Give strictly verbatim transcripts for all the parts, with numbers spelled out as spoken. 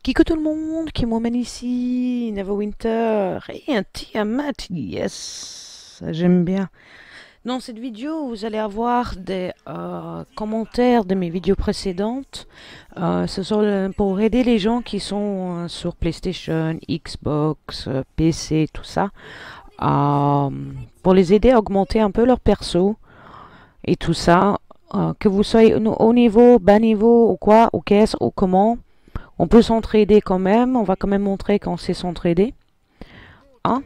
Kikou tout le monde, qui m'emmène ici, Neverwinter, et un Tiamat, yes, ça, j'aime bien. Dans cette vidéo, vous allez avoir des euh, commentaires de mes vidéos précédentes. Euh, ce sont le- pour aider les gens qui sont euh, sur PlayStation, Xbox, euh, P C, tout ça. euh, pour les aider à augmenter un peu leur perso et tout ça. Euh, que vous soyez au haut niveau, bas niveau, ou quoi, ou qu'est-ce, ou comment. On peut s'entraider quand même. On va quand même montrer qu'on sait s'entraider. Hein?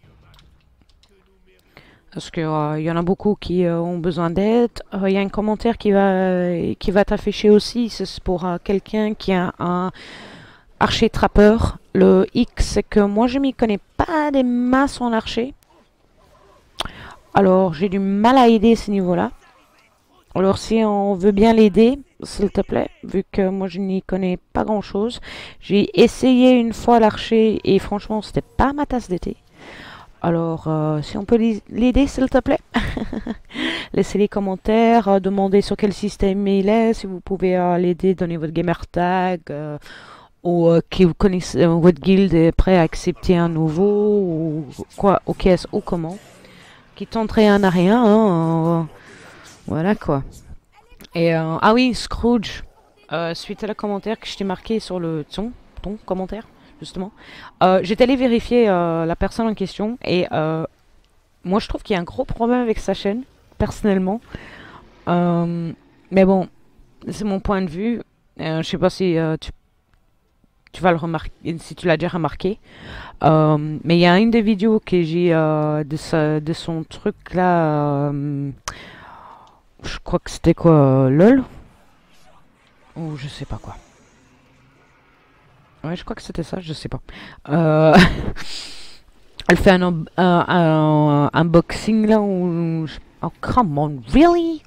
Parce qu'il euh, y en a beaucoup qui euh, ont besoin d'aide. Il euh, y a un commentaire qui va, qui va t'afficher aussi. C'est pour euh, quelqu'un qui a un archer trappeur. Le X, c'est que moi, je m'y connais pas des masses en archer. Alors, j'ai du mal à aider ce niveau-là. Alors, si on veut bien l'aider, s'il te plaît, vu que moi, je n'y connais pas grand-chose. J'ai essayé une fois l'archer et franchement, c'était pas ma tasse d'été. Alors, euh, si on peut l'aider, s'il te plaît. Laissez les commentaires, euh, demandez sur quel système il est, si vous pouvez euh, l'aider, donnez votre gamer tag, euh, ou euh, qui vous connaissez, euh, votre guild est prêt à accepter un nouveau, ou quoi, ou qu'est-ce, ou comment. Qui tenterait un à rien, hein, euh, voilà quoi. Et, euh, ah oui, Scrooge, euh, suite à le commentaire que je t'ai marqué sur le ton, ton commentaire, justement, euh, j'étais allé vérifier euh, la personne en question, et euh, moi je trouve qu'il y a un gros problème avec sa chaîne, personnellement. Euh, mais bon, c'est mon point de vue. Euh, je sais pas si euh, tu, tu vas le remarquer, si tu l'as déjà remarqué. Euh, mais il y a une des vidéos que j'ai euh, de, sa- de son truc là. Euh, je crois que c'était quoi, euh, LOL? Ou je sais pas quoi. Ouais, je crois que c'était ça, je sais pas. Euh, elle fait un, un, un, un unboxing là où. Oh, come on, really?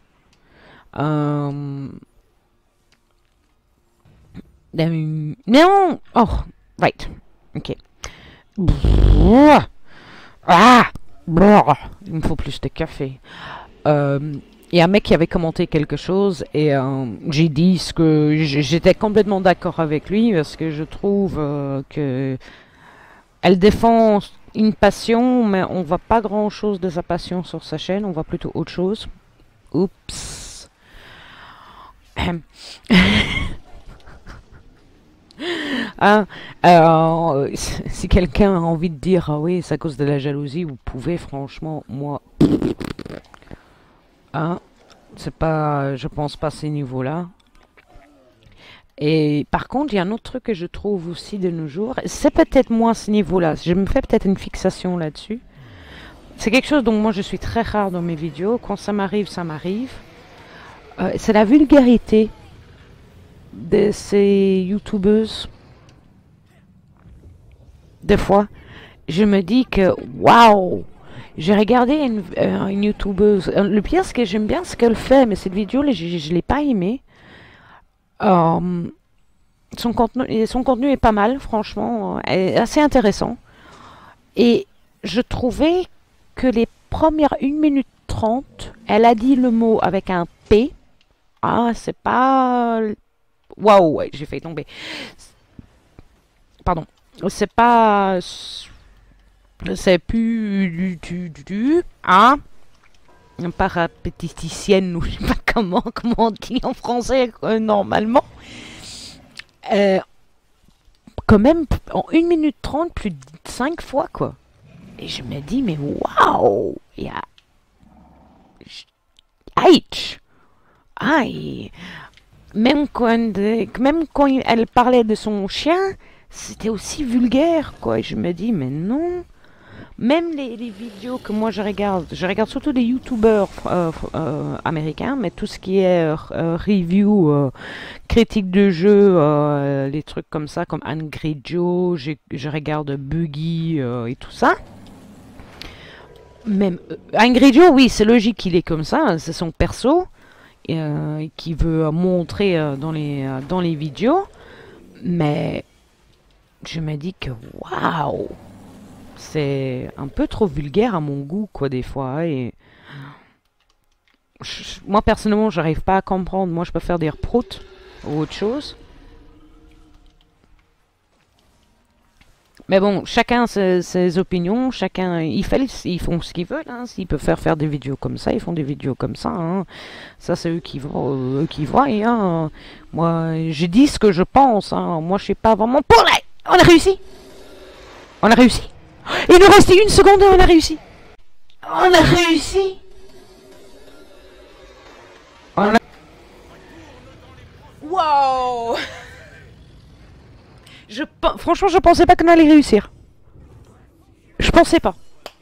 Euh, Euh, non! Oh, right. Ok. Ah! Il me faut plus de café. Euh, Il y a un mec qui avait commenté quelque chose et euh, j'ai dit ce que j'étais complètement d'accord avec lui parce que je trouve euh, que elle défend une passion, mais on voit pas grand chose de sa passion sur sa chaîne, on voit plutôt autre chose. Oups. Ah, alors, euh, si quelqu'un a envie de dire ah oui, c'est à cause de la jalousie, vous pouvez, franchement, moi, hein, c'est pas, je pense pas à ces niveaux-là. Et par contre, il y a un autre truc que je trouve aussi de nos jours, c'est peut-être moi à ce niveau-là, je me fais peut-être une fixation là-dessus. C'est quelque chose dont moi je suis très rare dans mes vidéos, quand ça m'arrive, ça m'arrive. Euh, c'est la vulgarité de ces youtubeuses, des fois. Je me dis que waouh, j'ai regardé une, euh, une youtubeuse. Euh, Le pire, ce que j'aime bien ce qu'elle fait, mais cette vidéo, je, je l'ai pas aimée. Euh, son contenu, son contenu est pas mal, franchement, euh, est assez intéressant. Et je trouvais que les premières une minute trente, elle a dit le mot avec un P. Ah, c'est pas. Waouh, ouais, j'ai fait tomber. Pardon. C'est pas. C'est plus du, du, du, du, hein, parapéticienne ou je sais pas comment, comment on dit en français euh, normalement. Euh, Quand même, en une minute trente, plus de cinq fois quoi. Et je me dis, mais waouh! Il y a. H! Aïe! Même quand, même quand elle parlait de son chien, c'était aussi vulgaire quoi. Et je me dis, mais non! Même les, les vidéos que moi je regarde, je regarde surtout des youtubeurs euh, euh, américains, mais tout ce qui est euh, review, euh, critique de jeu, euh, les trucs comme ça, comme Angry Joe, je, je regarde Buggy euh, et tout ça. Même euh, Angry Joe, oui, c'est logique qu'il est comme ça, c'est son perso euh, qui veut montrer euh, dans, les, euh, dans les vidéos, mais je me dis que waouh! C'est un peu trop vulgaire à mon goût, quoi, des fois. Et je- moi, personnellement, j'arrive pas à comprendre. Moi, je peux faire des proutes ou autre chose. Mais bon, chacun ses, ses opinions, chacun, ils, fait, ils font ce qu'ils veulent. Hein. S'ils peuvent faire, faire des vidéos comme ça, ils font des vidéos comme ça. Hein. Ça, c'est eux qui voient. Eux qui voient hein. Moi, j'ai dit ce que je pense. Hein. Moi, je sais pas vraiment... Pour la... On a réussi. On a réussi. Il nous restait une seconde et on a réussi. On a réussi. On a... Wow. Je, franchement, je pensais pas qu'on allait réussir. Je pensais pas.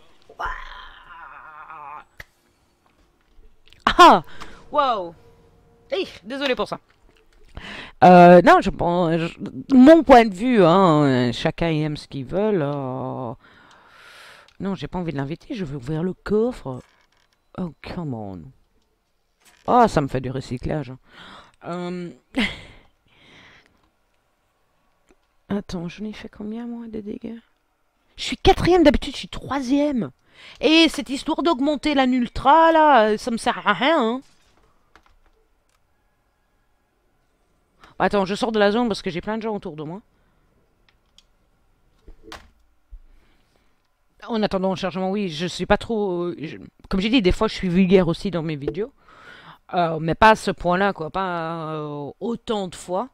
Ah, wow. Hey, désolé pour ça. Euh, non, je pense, je, mon point de vue, hein, chacun aime ce qu'il veut. Euh... Non, j'ai pas envie de l'inviter. Je veux ouvrir le coffre. Oh, come on. Oh, ça me fait du recyclage. Euh... Attends, j'en ai fait combien, moi, de dégâts? Je suis quatrième, d'habitude, je suis troisième. Et cette histoire d'augmenter la ultra, là, ça me sert à rien, hein. Attends, je sors de la zone parce que j'ai plein de gens autour de moi. En attendant le chargement, oui, je suis pas trop... Je, comme j'ai dit, des fois, je suis vulgaire aussi dans mes vidéos. Euh, mais pas à ce point-là, quoi. Pas euh, autant de fois.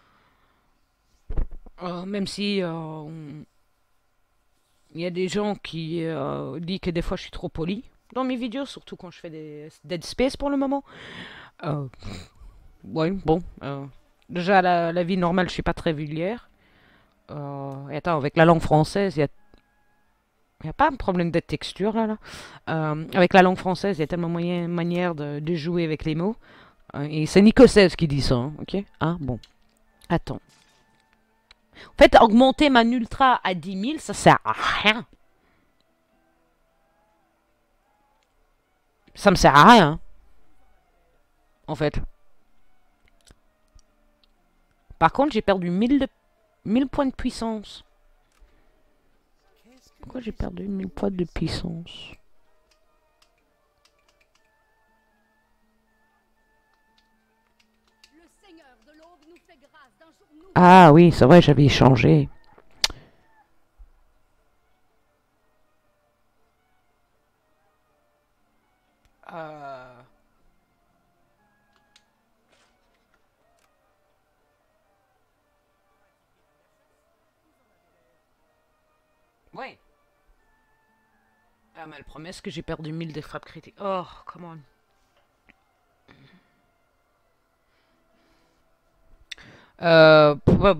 Euh, même si... Euh, il y a des gens qui euh, disent que des fois, je suis trop poli dans mes vidéos. Surtout quand je fais des Dead Space pour le moment. Euh, ouais, bon... Euh, Déjà, la, la vie normale, je suis pas très vulgaire. Euh, et attends, avec la langue française, il y a... Il n'y a pas un problème de texture, là. là. Euh, avec la langue française, il y a tellement moyen, manière de, de jouer avec les mots. Euh, et c'est Nico seize qui dit ça, hein, ok? Ah, bon. Attends. En fait, augmenter ma ultra à dix mille, ça sert à rien. Ça me sert à rien. En fait. Par contre, j'ai perdu mille, de... mille points de puissance. Pourquoi j'ai perdu mille points de puissance? Ah oui, c'est vrai, j'avais changé. Euh... Ouais. Ah, mais le problème, c'est que j'ai perdu mille des frappes critiques. Oh, come on. Euh...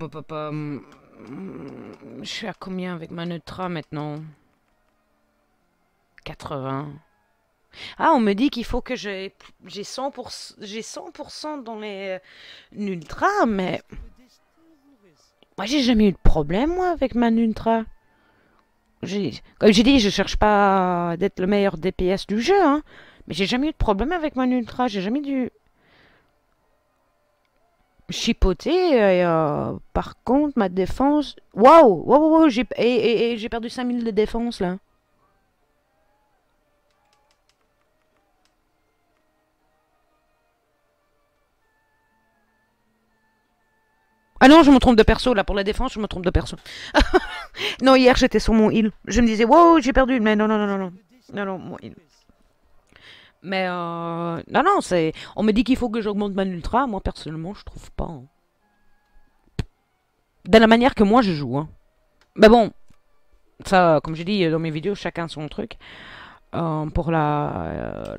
Je suis à combien avec ma neutra maintenant? quatre-vingts. Ah, on me dit qu'il faut que j'ai cent pour cent, j'ai cent pour cent dans les ultra, mais... Moi, j'ai jamais eu de problème, moi, avec ma ultra. Comme j'ai dit, je cherche pas d'être le meilleur D P S du jeu, hein. Mais j'ai jamais eu de problème avec ma ultra. J'ai jamais dû chipoter. Et, euh, par contre, ma défense... Waouh! Waouh, waouh, j'ai et, et, et, j'ai perdu cinq mille de défense, là. Ah non, je me trompe de perso, là, pour la défense, je me trompe de perso. Non, hier, j'étais sur mon heal. Je me disais, wow, j'ai perdu. Mais non, non, non, non, non. Non, non, mon heal. Mais, euh... Non, non, c'est... On me dit qu'il faut que j'augmente ma ultra. Moi, personnellement, je trouve pas. Hein. De la manière que moi, je joue. Hein. Mais bon, ça, comme j'ai dit dans mes vidéos, chacun son truc. Euh, pour la... Euh,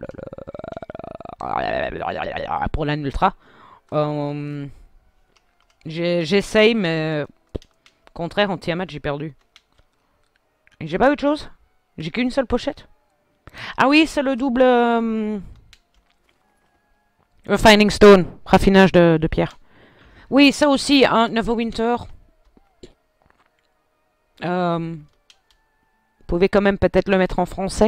pour la ultra. Euh... J'essaye, mais... Au contraire, en Tiamat, j'ai perdu. Et j'ai pas autre chose. J'ai qu'une seule pochette. Ah oui, c'est le double... Euh... Refining Stone. Raffinage de, de pierre. Oui, ça aussi, un Neverwinter. Euh... Vous pouvez quand même peut-être le mettre en français.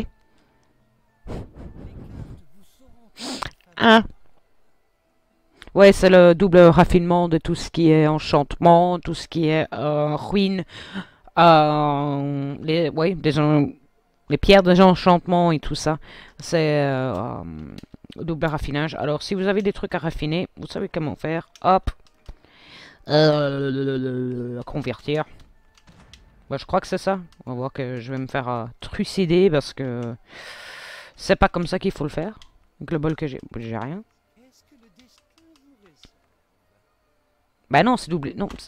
Hein? Ouais, c'est le double raffinement de tout ce qui est enchantement, tout ce qui est euh, ruine, euh, les, ouais, des, les pierres de enchantement et tout ça. C'est euh, euh, double raffinage. Alors, si vous avez des trucs à raffiner, vous savez comment faire. Hop. Euh, convertir. Bah, je crois que c'est ça. On va voir que je vais me faire euh, trucider parce que c'est pas comme ça qu'il faut le faire. Avec le bol que j'ai, j'ai rien. Bah non, c'est doublé. Non.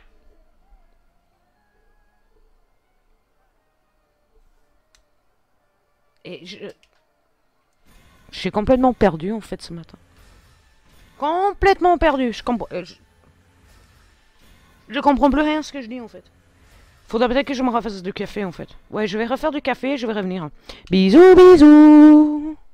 Et je... Je suis complètement perdu en fait ce matin. Complètement perdu. Je comprends... euh, Je... je comprends plus rien ce que je dis en fait. Faudrait peut-être que je me refasse du café en fait. Ouais, je vais refaire du café et je vais revenir. Bisous, bisous.